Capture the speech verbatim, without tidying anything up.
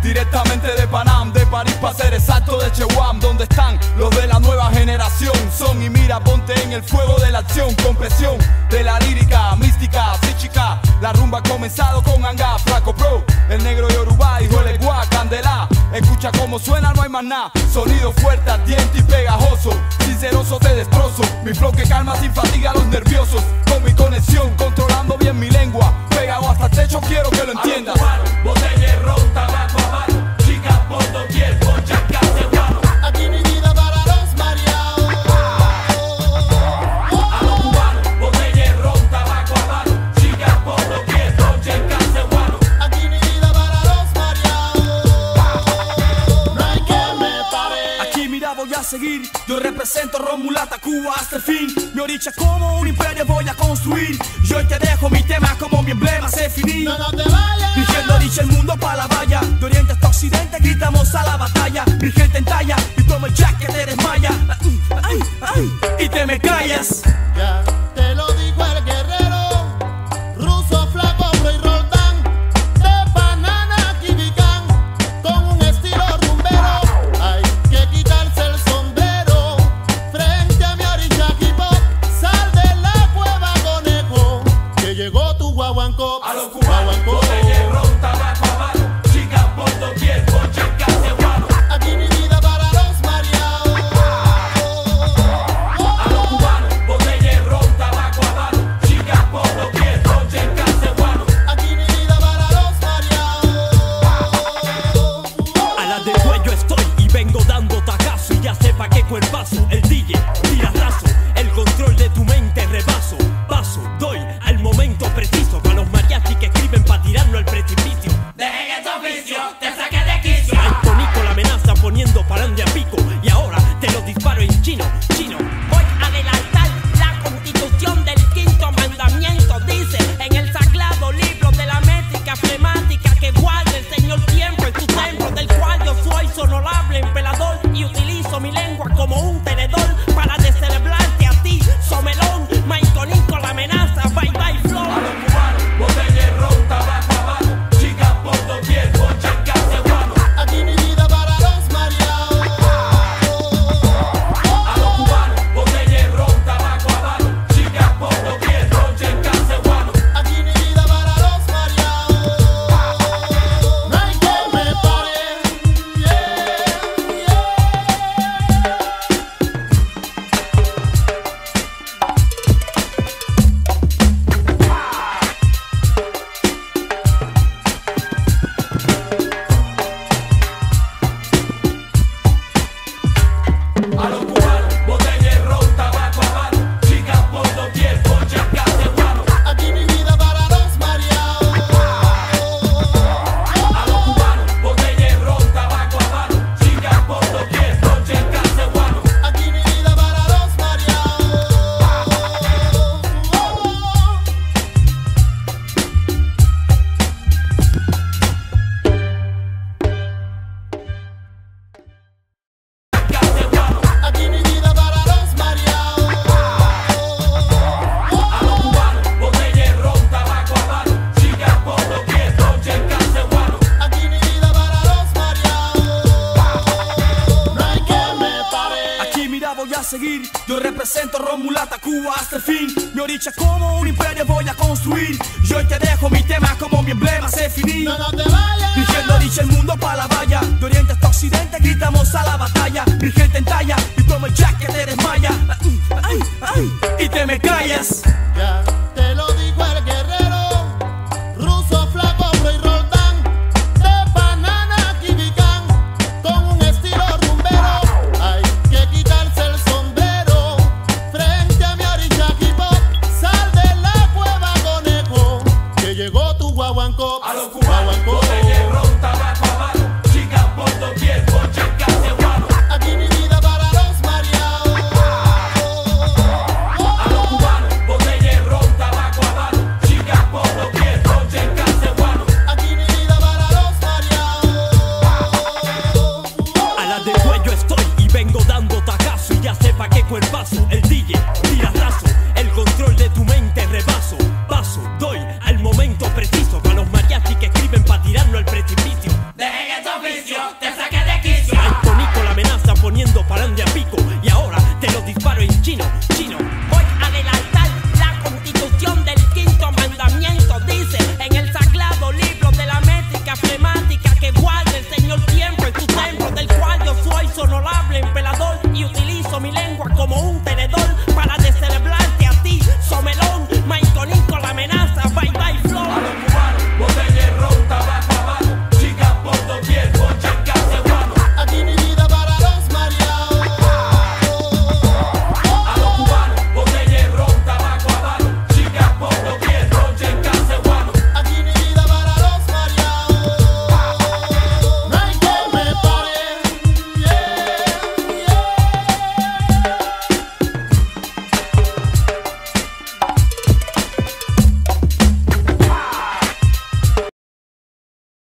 directamente de Panam, de París para ser exacto, de Chewam. Donde están los de la nueva generación? Son y mira, ponte en el fuego de la acción, con presión de la lírica, mística, psíquica. La rumba ha comenzado con Anga, Flaco Pro, el negro Yoruba, hijo el Egua, Candela. Escucha cómo suena, no hay más nada. Sonido fuerte, ardiente y pegajoso. Sinceroso te destrozo. Mi flow que calma sin fatiga a los nerviosos. Con mi conexión, controlando bien mi lengua. Pegado hasta el techo, quiero que lo entiendas. Botella, ron, tabaco, habano. Chicas por doquier, poncha, cacebuano. Aquí mi vida para los mareados. A los cubanos, botella, ron, tabaco, habano. Chicas por doquier, poncha, cacebuano. Aquí mi vida para los mareados. No hay que me pare. Aquí mira, voy a seguir. Yo represento Romulata, Cuba hasta el fin. Mi oricha como un imperio voy a construir. Yo hoy te dejo mi tema como mi emblema se finí. No, no te vayas. Dirigiendo oricha el mundo pa' la valla. De oriente hasta occidente gritamos a la batalla. Mi gente en talla y toma el jack que te desmaya. Ay, ay, y te me callas. Ya te lo dijo el guerrero. Ruso, Flaco, Pro y Roldán. De banana, kibicán. Con un estilo rumbero. Hay que quitarse el sombrero. Frente a mi oricha K-pop. Sal de la cueva, conejo. Que llegó tu guaguancó. A los cubanos, botella, ron, tabaco, habano. Chicas por doquier, poncha, cacebuano. Aquí mi vida para los mareados. A los cubanos, botella, ron, tabaco, habano. Chicas por doquier, poncha, cacebuano. Aquí mi vida para los mareados. A la del cuello estoy y vengo dando tacazo. Y ya sepa qué cuerpazo, el D J tira raso. El control de tu mente rebaso. Paso, doy al momento preciso. Para los mariachis que escriben pa' tirarlo al precipicio. Dejen ese oficio, te saqué de quicio. Al Tonico la amenaza poniendo palandia a pico. Y ahora te lo disparo en chino, chino. Voy a adelantar la constitución del quinto mandamiento. Dice en el sagrado libro de la métrica flemática que guarde el Señor tiempo en su templo, del cual yo soy honorable emperador y utilizo mi lengua como un tenedor para descerebrarte a ti, somelón. Maiconico la amenaza, bye bye flow. A los cubanos, botella, ron, tabaco, habano. Chicas por doquier, poncha, cacebuano. Aquí mi vida para los mareados. A los cubanos, botella, ron, tabaco, habano. Chicas por doquier, poncha, cacebuano. Aquí mi vida para los mareados. No hay que me pare. Yeah, yeah. A los cubanos, botella, ron, tabaco, habano. Chicas por doquier, poncha, cacebuano. Aquí mi vida para los mareados. A los cubanos, botella, ron, tabaco, habano. Chicas por doquier, poncha, cacebuano. Aquí mi vida para los mareados. Cacebuano. Aquí mi vida para los mareados. A los cubanos, botella, ron, tabaco, habano. Chicas por doquier, poncha, cacebuano. Aquí mi vida para los mareados. No hay que me pare. Aquí mira, voy a seguir. Yo represento Romulata, Cuba hasta el fin. Mi oricha como un imperio voy a construir. Yo hoy te dejo mi tema como mi emblema se finí. No, no te vayas. Dirigiendo oricha el mundo pa' la valla. De oriente hasta occidente gritamos a la batalla. Mi gente en talla y toma el jack que te desmaya. Ay, ay, y te me callas. Ya te lo dijo el guerrero. Ruso, Flaco, Pro y Roldán. De banana, kibicán. Con un estilo rumbero. Hay que quitarse el sombrero. Frente a mi oricha K-pop. Sal de la cueva, conejo. Que llegó tu guaguancó. A los cubanos, botella, ron, tabaco, habano. Chicas por doquier, poncha, cacebuano. Aquí mi vida para los mareados. A los cubanos, botella, ron, tabaco, habano. Chicas por doquier, poncha, cacebuano. Aquí mi vida para los mareados. A la del cuello estoy y vengo dando tacazo. Y ya sepa qué cuerpazo, el D J tira raso. El control de tu mente rebaso. Paso, doy al momento preciso. Para los mariachis que escriben pa' tirarlo al precipicio.